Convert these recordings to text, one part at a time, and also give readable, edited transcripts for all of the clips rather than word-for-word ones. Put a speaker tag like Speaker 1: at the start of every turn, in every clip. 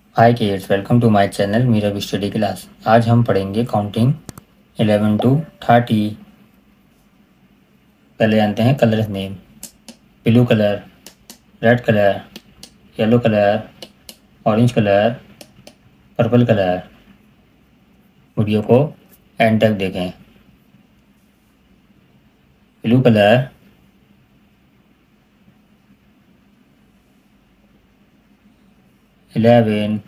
Speaker 1: Hi kids, welcome to my channel Meerab study class. आज हम पढ़ेंगे काउंटिंग 11 to 30। पहले जानते हैं colours name. Blue colour, red colour, yellow colour, orange colour, purple colour. Video को end तक देखें। Blue colour, 11,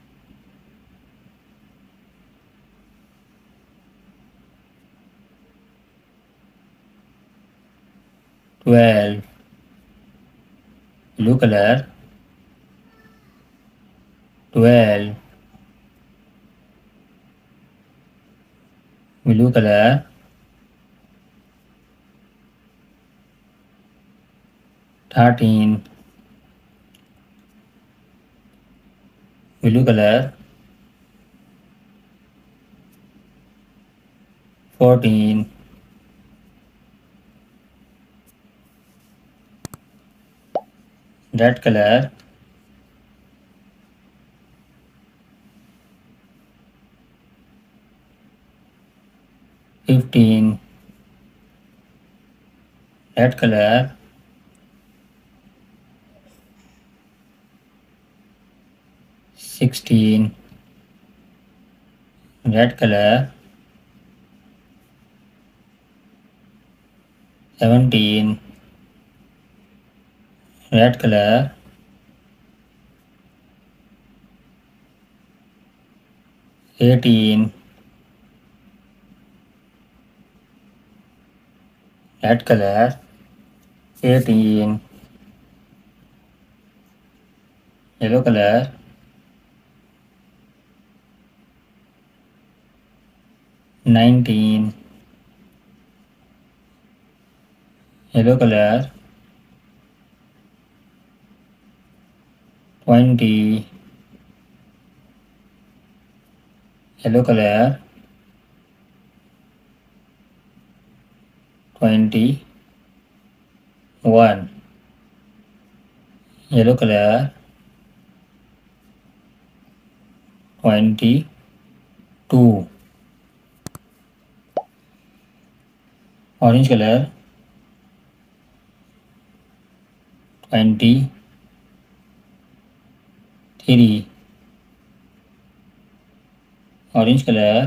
Speaker 1: 12। Blue colour, 12। Blue colour, 13। Blue colour, 14। Red colour, 15। Red colour, 16। Red colour, 17। Red colour, 18। Red colour, 18। Yellow colour, 19। Yellow colour, 20। Yellow colour, 21। Yellow colour, 22। Orange colour, 23। Orange colour,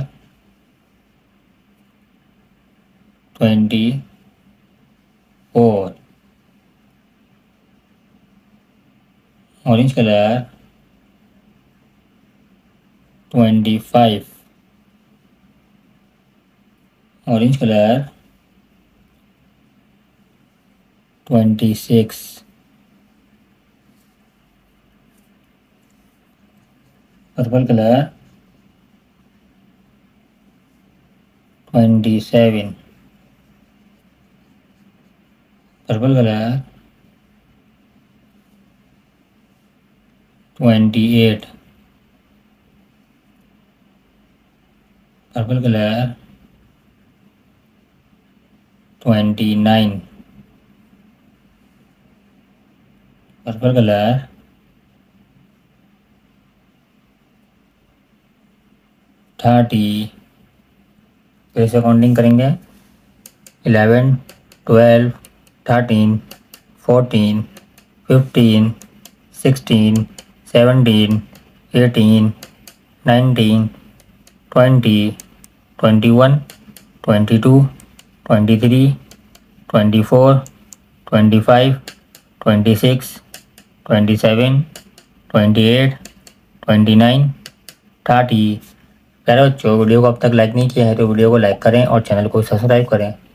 Speaker 1: 24। Orange colour, 25। Orange colour, 26। Purple colour, 27। Purple colour, 28। Purple colour, 29। Purple colour, 30। फिर से counting करेंगे। 11, 12, 13, 14, 15, 16, 17, 18, 19, 20, 21, 22, 23, 24, 25, 26, 27, 28, 29, 30। प्यारे बच्चों, video को अब तक like नहीं किया है तो वीडियो को लाइक करें और चैनल को सब्सक्राइब करें।